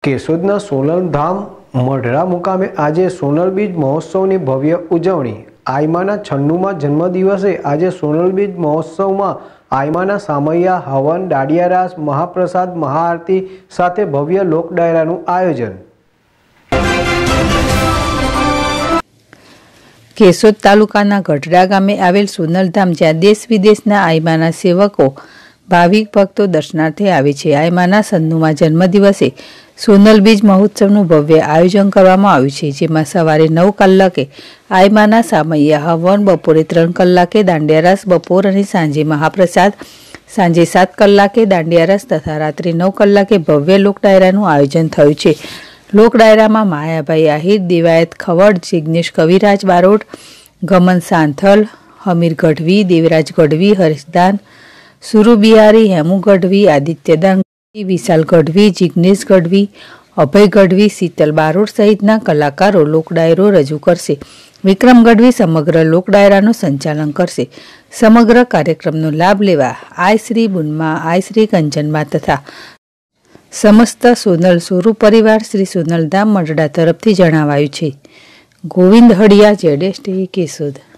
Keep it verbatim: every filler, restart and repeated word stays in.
કેશોદના સોનલધામ મઢડા મુકામે આજે સોનલ બીજ મહોત્સવની ભવ્ય ઉજવણી। આયમાના છન્નુમાં જન્મદિવસે આજે સોનલ બીજ મહોત્સવમાં આયમાના સામૈયા, હવન, દાંડિયા રાસ, મહાપ્રસાદ, મહાઆરતી સાથે ભવ્ય લોક ડાયરાનું આયોજન। કેશોદ તાલુકાના ગઢડા ગામે આવેલ સોનલધામ, જ્યાં દેશ વિદેશના આયમાના સેવકો, ભાવિક ભક્તો દર્શનાર્થે આવે છે। આયમાના છન્નુમાં જન્મદિવસે સોનલ બીજ મહોત્સવનું ભવ્ય આયોજન કરવામાં આવ્યું છે, જેમાં સવારે નવ કલાકે આયમાના સામૈયા હવન, બપોરે ત્રણ કલાકે દાંડિયા રાસ, બપોર અને સાંજે મહાપ્રસાદ, સાંજે સાત કલાકે દાંડિયા રાસ તથા રાત્રે નવ કલાકે ભવ્ય લોક ડાયરાનું આયોજન થયું છે। લોક ડાયરામાં માયાભાઈ આહિર, દેવાયત ખવડ, જિગ્નેશ કવિરાજ બારોટ, ગમન સાંથલ, હમીર ગઢવી, દેવરાજ ગઢવી, હરીશદાન, સુરુ બિહારી, હેમુ ગઢવી, આદિત્ય દાન, વિશાલ ગઢવી, જિગ્નેશ ગઢવી, અભય ગઢવી, શીતલ બારોટ સહિતના કલાકારો લોક ડાયરો રજૂ કરશે। વિક્રમ ગઢવી સમગ્ર લોક ડાયરાનું સંચાલન કરશે। સમગ્ર કાર્યક્રમનો લાભ લેવા આય શ્રી બુનમાં, આય શ્રી કંચનમાં તથા સમસ્ત સોનલ સોરુ પરિવાર શ્રી સોનલધામ મઢડા તરફથી જણાવાયું છે। ગોવિંદ હડિયા, જેડેશ ટીવી, કેશોદ।